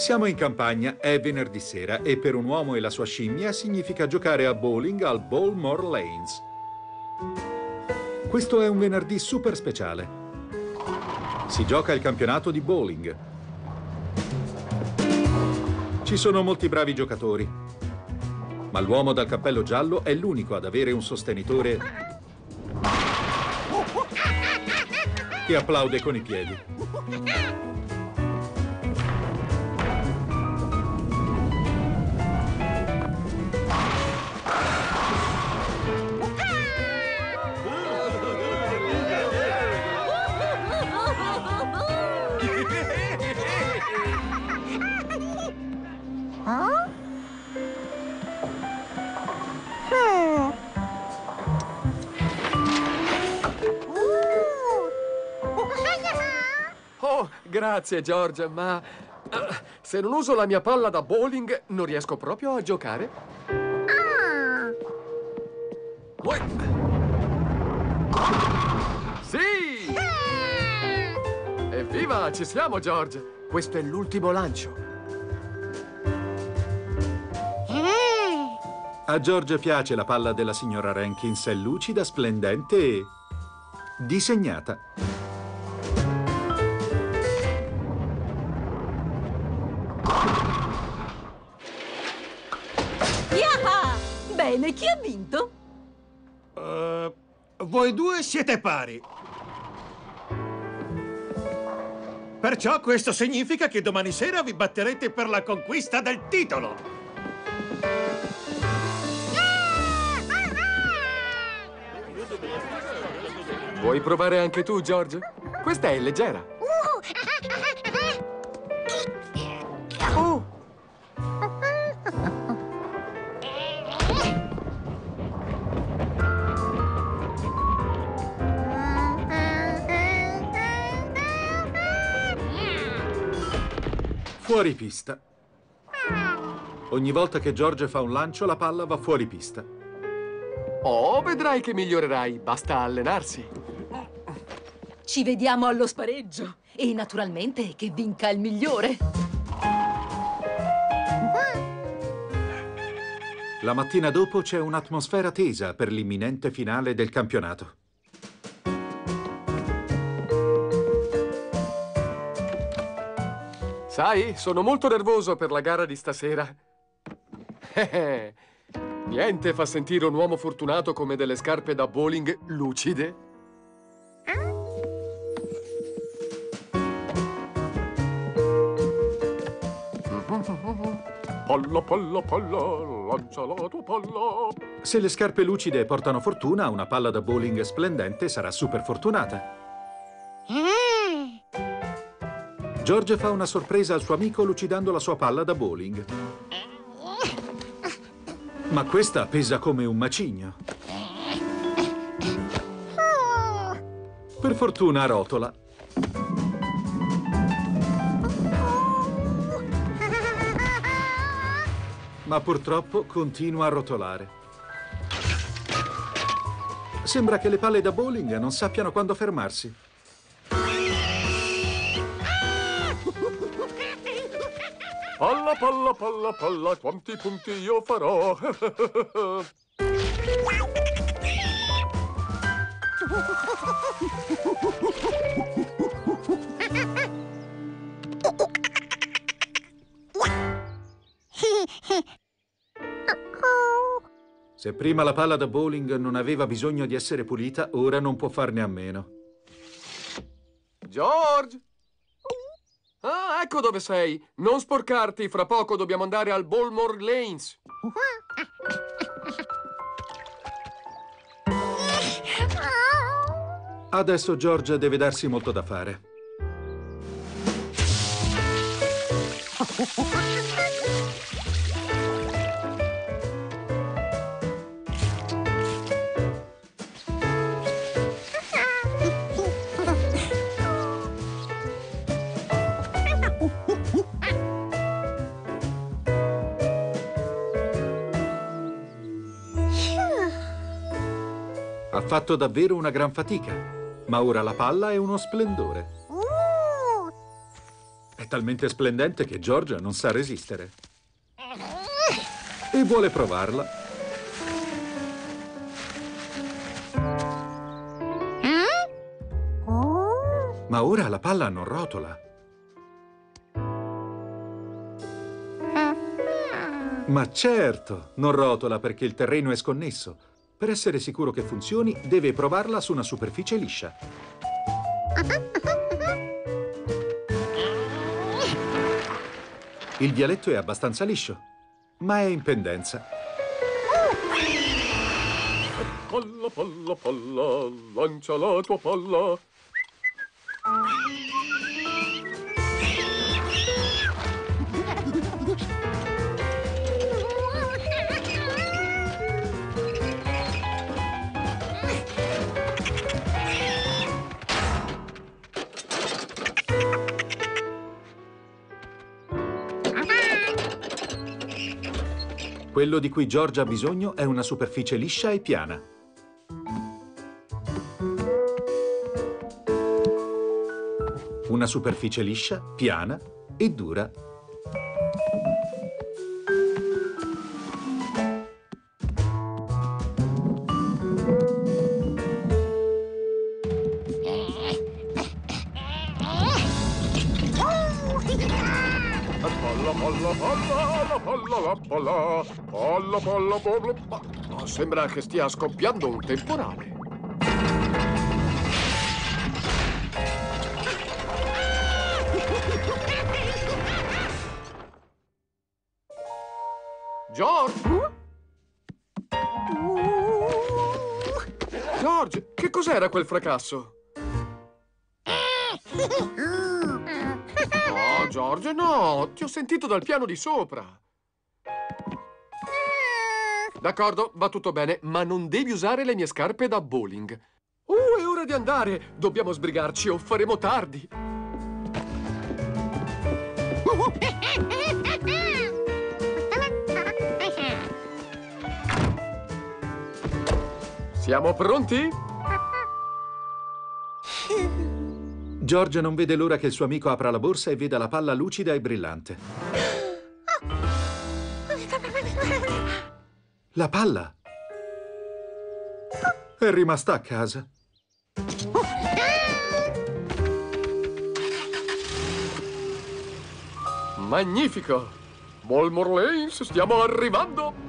Siamo in campagna, è venerdì sera e per un uomo e la sua scimmia significa giocare a bowling al Bowlmore Lanes. Questo è un venerdì super speciale. Si gioca il campionato di bowling. Ci sono molti bravi giocatori, ma l'uomo dal cappello giallo è l'unico ad avere un sostenitore che applaude con i piedi. Oh, grazie, George, ma se non uso la mia palla da bowling, non riesco proprio a giocare. Ui. Sì! Evviva, ci siamo, George! Questo è l'ultimo lancio. A George piace la palla della signora Rankins, è lucida, splendente e disegnata. Yaha! Bene, chi ha vinto? Voi due siete pari. Perciò questo significa che domani sera vi batterete per la conquista del titolo. Vuoi provare anche tu, George? Questa è leggera. Oh! Fuori pista. Ogni volta che George fa un lancio, la palla va fuori pista. Oh, vedrai che migliorerai. Basta allenarsi. Ci vediamo allo spareggio. E naturalmente che vinca il migliore. La mattina dopo c'è un'atmosfera tesa per l'imminente finale del campionato. Sai, sono molto nervoso per la gara di stasera. Niente fa sentire un uomo fortunato come delle scarpe da bowling lucide. Palla, palla, palla, lancia la tua palla. Se le scarpe lucide portano fortuna, una palla da bowling splendente sarà super fortunata. George fa una sorpresa al suo amico lucidando la sua palla da bowling. Ma questa pesa come un macigno. Per fortuna rotola. Ma purtroppo continua a rotolare. Sembra che le palle da bowling non sappiano quando fermarsi. Palla, palla, palla, palla, quanti punti io farò? Se prima la palla da bowling non aveva bisogno di essere pulita, ora non può farne a meno. George! Ah, ecco dove sei. Non sporcarti, fra poco dobbiamo andare al Bowlmore Lanes. Adesso George deve darsi molto da fare. Ha fatto davvero una gran fatica, ma ora la palla è uno splendore. È talmente splendente che Georgia non sa resistere. E vuole provarla. Ma ora la palla non rotola. Ma certo, non rotola perché il terreno è sconnesso. Per essere sicuro che funzioni, deve provarla su una superficie liscia. Il vialetto è abbastanza liscio, ma è in pendenza. Palla, palla, palla, lancia la tua palla. Quello di cui Georgia ha bisogno è una superficie liscia e piana. Una superficie liscia, piana e dura. Ma sembra che stia scoppiando un temporale. George? George, che cos'era quel fracasso? No, George, no! Ti ho sentito dal piano di sopra. D'accordo, va tutto bene, ma non devi usare le mie scarpe da bowling. È ora di andare! Dobbiamo sbrigarci o faremo tardi. Siamo pronti? Georgia non vede l'ora che il suo amico apra la borsa e veda la palla lucida e brillante. La palla è rimasta a casa. Magnifico! Bolmore Lanes, stiamo arrivando!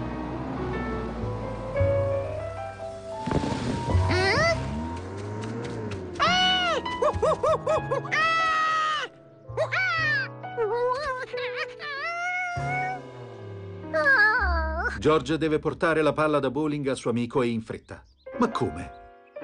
George deve portare la palla da bowling al suo amico e in fretta. Ma come?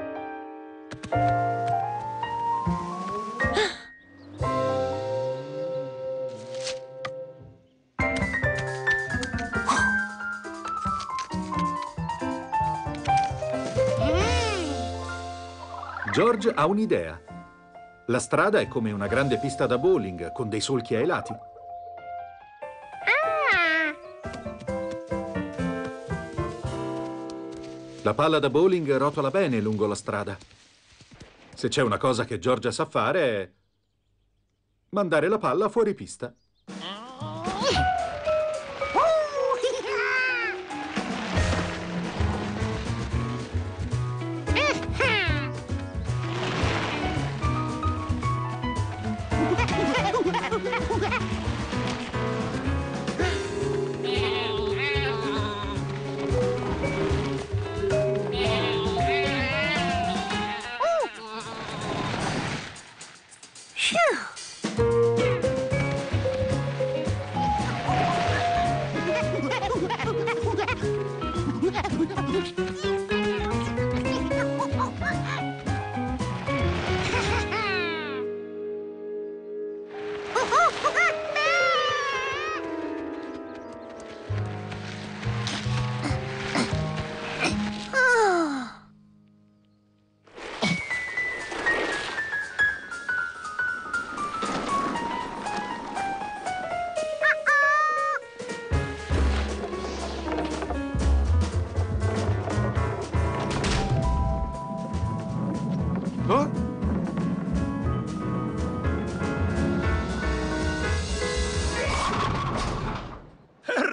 George ha un'idea. La strada è come una grande pista da bowling con dei solchi ai lati. La palla da bowling rotola bene lungo la strada. Se c'è una cosa che Georgia sa fare è mandare la palla fuori pista.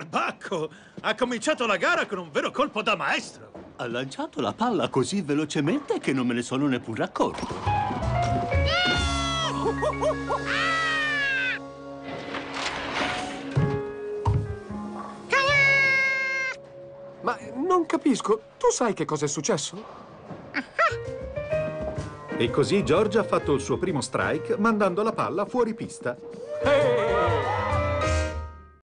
Perbacco! Ha cominciato la gara con un vero colpo da maestro! Ha lanciato la palla così velocemente che non me ne sono neppure accorto. Ma non capisco, tu sai che cosa è successo? E così George ha fatto il suo primo strike mandando la palla fuori pista. Eeeh!